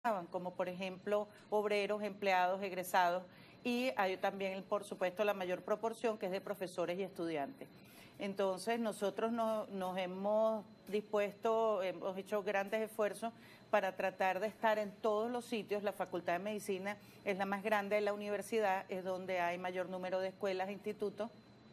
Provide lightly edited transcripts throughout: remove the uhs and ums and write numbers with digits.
como por ejemplo obreros, empleados, egresados, y hay también, por supuesto, la mayor proporción que es de profesores y estudiantes. Entonces, nosotros nos hemos dispuesto, hemos hecho grandes esfuerzos para tratar de estar en todos los sitios. La Facultad de Medicina es la más grande de la universidad, es donde hay mayor número de escuelas e institutos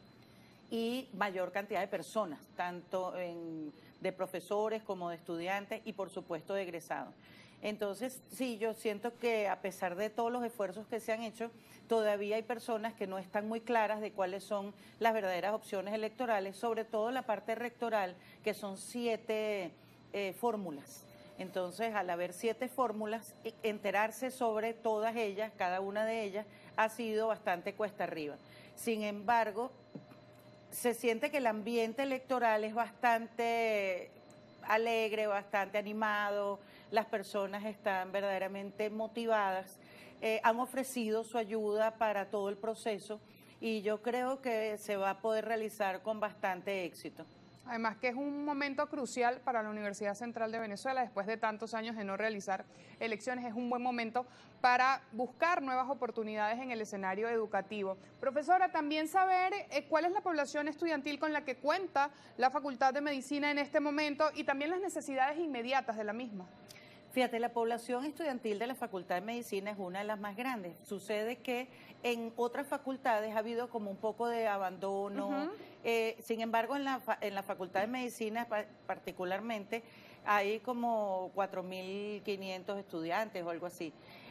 y mayor cantidad de personas, tanto de profesores como de estudiantes y por supuesto de egresados. Entonces, sí, yo siento que a pesar de todos los esfuerzos que se han hecho, todavía hay personas que no están muy claras de cuáles son las verdaderas opciones electorales, sobre todo la parte rectoral, que son 7 fórmulas. Entonces, al haber 7 fórmulas, enterarse sobre todas ellas, cada una de ellas, ha sido bastante cuesta arriba. Sin embargo, se siente que el ambiente electoral es bastante alegre, bastante animado, las personas están verdaderamente motivadas, han ofrecido su ayuda para todo el proceso y yo creo que se va a poder realizar con bastante éxito. Además que es un momento crucial para la Universidad Central de Venezuela, después de tantos años de no realizar elecciones, es un buen momento para buscar nuevas oportunidades en el escenario educativo. Profesora, también saber cuál es la población estudiantil con la que cuenta la Facultad de Medicina en este momento y también las necesidades inmediatas de la misma. Fíjate, la población estudiantil de la Facultad de Medicina es una de las más grandes. Sucede que en otras facultades ha habido como un poco de abandono. Sin embargo, en la Facultad de Medicina particularmente hay como 4.500 estudiantes o algo así.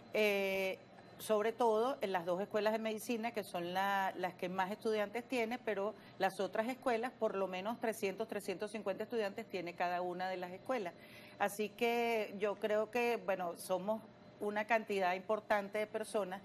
Sobre todo en las 2 escuelas de medicina, que son las que más estudiantes tiene, pero las otras escuelas, por lo menos 300, 350 estudiantes tiene cada una de las escuelas. Así que yo creo que, bueno, somos una cantidad importante de personas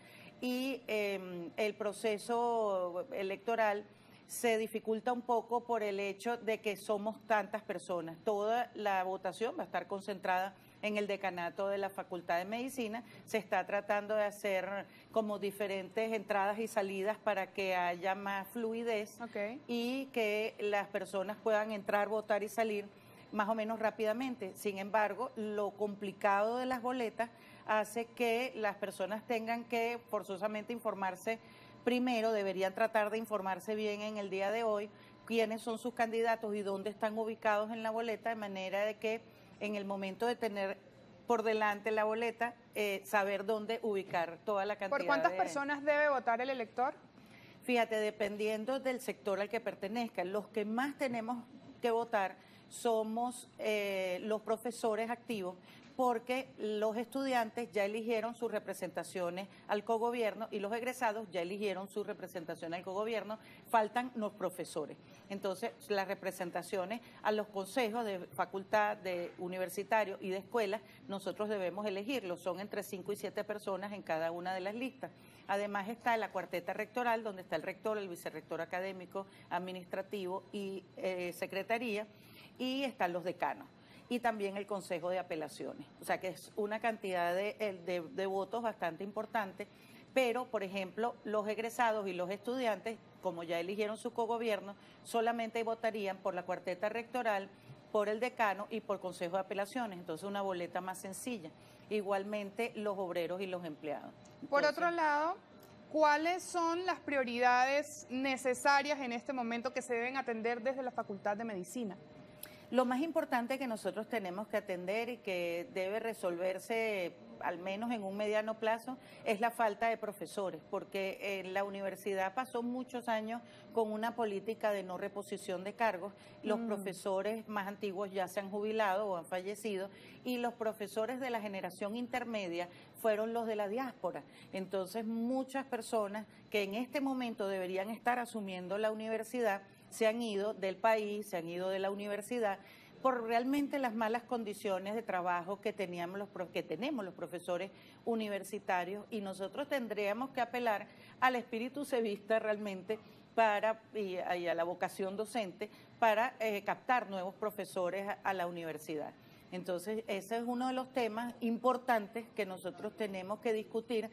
y el proceso electoral se dificulta un poco por el hecho de que somos tantas personas. Toda la votación va a estar concentrada en el decanato de la Facultad de Medicina. Se está tratando de hacer como diferentes entradas y salidas para que haya más fluidez y que las personas puedan entrar, votar y salir más o menos rápidamente. Sin embargo, lo complicado de las boletas hace que las personas tengan que forzosamente informarse primero, deberían tratar de informarse bien en el día de hoy, quiénes son sus candidatos y dónde están ubicados en la boleta, de manera de que en el momento de tener por delante la boleta, saber dónde ubicar toda la cantidad. ¿Por cuántas personas debe votar el elector? Fíjate, dependiendo del sector al que pertenezca, los que más tenemos que votar somos los profesores activos, porque los estudiantes ya eligieron sus representaciones al cogobierno y los egresados ya eligieron su representación al cogobierno, faltan los profesores. Entonces, las representaciones a los consejos de facultad, de universitario y de escuela, nosotros debemos elegirlos, son entre 5 y 7 personas en cada una de las listas. Además está la cuarteta rectoral, donde está el rector, el vicerrector académico, administrativo y secretaría, y están los decanos. Y también el Consejo de Apelaciones. O sea que es una cantidad de votos bastante importante, pero, por ejemplo, los egresados y los estudiantes, como ya eligieron su cogobierno, solamente votarían por la cuarteta rectoral, por el decano y por Consejo de Apelaciones. Entonces, una boleta más sencilla. Igualmente, los obreros y los empleados. Entonces, por otro lado, ¿cuáles son las prioridades necesarias en este momento que se deben atender desde la Facultad de Medicina? Lo más importante que nosotros tenemos que atender y que debe resolverse al menos en un mediano plazo es la falta de profesores, porque la universidad pasó muchos años con una política de no reposición de cargos. Los profesores más antiguos ya se han jubilado o han fallecido y los profesores de la generación intermedia fueron los de la diáspora. Entonces, muchas personas que en este momento deberían estar asumiendo la universidad se han ido del país, se han ido de la universidad por realmente las malas condiciones de trabajo que tenemos los profesores universitarios, y nosotros tendríamos que apelar al espíritu cevista realmente y a la vocación docente para captar nuevos profesores a la universidad. Entonces, ese es uno de los temas importantes que nosotros tenemos que discutir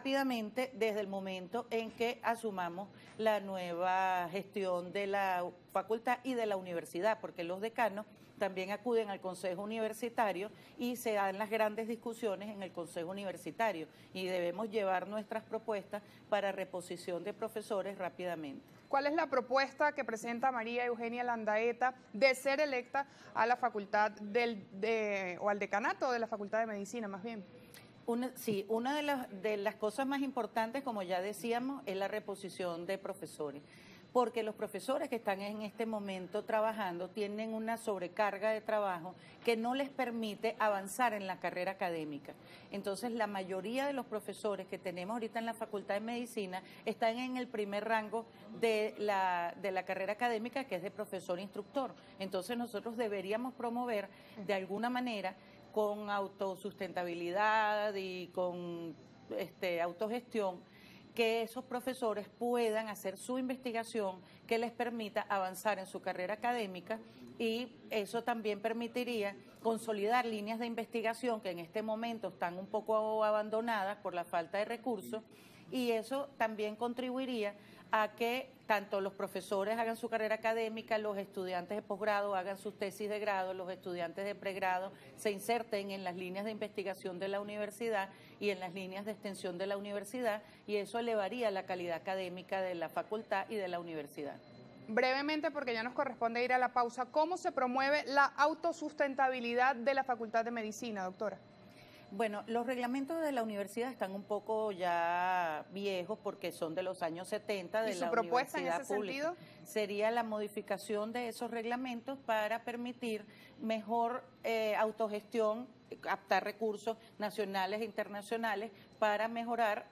rápidamente desde el momento en que asumamos la nueva gestión de la facultad y de la universidad, porque los decanos también acuden al Consejo Universitario y se dan las grandes discusiones en el Consejo Universitario y debemos llevar nuestras propuestas para reposición de profesores rápidamente. ¿Cuál es la propuesta que presenta María Eugenia Landaeta de ser electa a la facultad o al decanato de la Facultad de Medicina, más bien? Una de las cosas más importantes, como ya decíamos, es la reposición de profesores, porque los profesores que están en este momento trabajando tienen una sobrecarga de trabajo que no les permite avanzar en la carrera académica. Entonces, la mayoría de los profesores que tenemos ahorita en la Facultad de Medicina están en el primer rango de la carrera académica, que es de profesor instructor. Entonces, nosotros deberíamos promover de alguna manera, con autosustentabilidad y con autogestión, que esos profesores puedan hacer su investigación que les permita avanzar en su carrera académica, y eso también permitiría consolidar líneas de investigación que en este momento están un poco abandonadas por la falta de recursos, y eso también contribuiría a que tanto los profesores hagan su carrera académica, los estudiantes de posgrado hagan sus tesis de grado, los estudiantes de pregrado se inserten en las líneas de investigación de la universidad y en las líneas de extensión de la universidad, y eso elevaría la calidad académica de la facultad y de la universidad. Brevemente, porque ya nos corresponde ir a la pausa, ¿cómo se promueve la autosustentabilidad de la Facultad de Medicina, doctora? Bueno, los reglamentos de la universidad están un poco ya viejos porque son de los años 70 de la universidad pública. ¿Y su propuesta en ese sentido? Sería la modificación de esos reglamentos para permitir mejor autogestión, captar recursos nacionales e internacionales para mejorar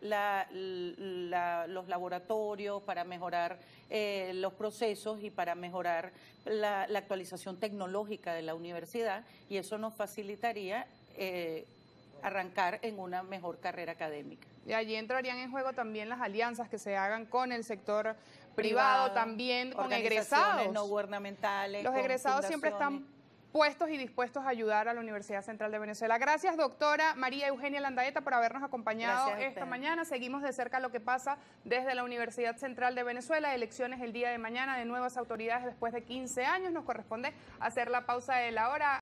los laboratorios, para mejorar los procesos y para mejorar la actualización tecnológica de la universidad, y eso nos facilitaría arrancar en una mejor carrera académica. Y allí entrarían en juego también las alianzas que se hagan con el sector privado, también con egresados no gubernamentales. Los egresados siempre están puestos y dispuestos a ayudar a la Universidad Central de Venezuela. Gracias, doctora María Eugenia Landaeta, por habernos acompañado esta mañana. Seguimos de cerca lo que pasa desde la Universidad Central de Venezuela. Elecciones el día de mañana de nuevas autoridades después de 15 años. Nos corresponde hacer la pausa de la hora.